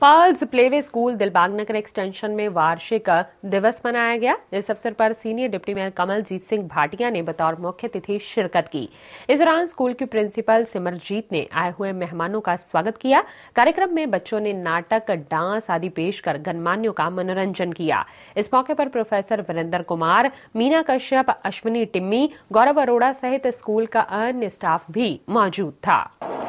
Pearls playway school Dilbagh Nagar extension में वार्षिक दिवस मनाया गया। इस अवसर पर senior deputy mayor Kamaljit Singh Bhatia ने बतौर मुख्य अतिथि शिरकत की। इस दौरान स्कूल की प्रिंसिपल सिमरजीत ने आए हुए मेहमानों का स्वागत किया। कार्यक्रम में बच्चों ने नाटक, डांस आदि पेश कर गणमान्यों का मनोरंजन किया। इस मौके पर प्रोफेसर वीरेंद्र कुमार, मीना कश्यप, अश्विनी टिम्मी, गौरव अरोड़ा सहित स्कूल का अन्य स्टाफ भी मौजूद था।